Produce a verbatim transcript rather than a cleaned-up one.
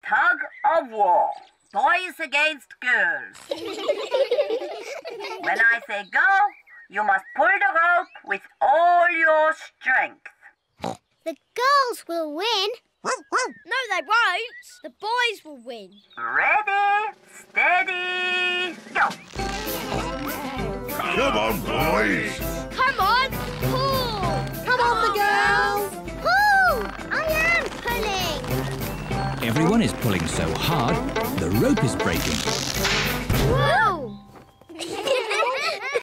Tug of War. Boys against girls. When I say go, you must pull the rope with all your strength. The girls will win. No, they won't. The boys will win. Ready, steady, go. Come on, boys. Come on, pull. Come on, the girls. Pull! I am pulling. Everyone is pulling so hard, the rope is breaking. Whoa!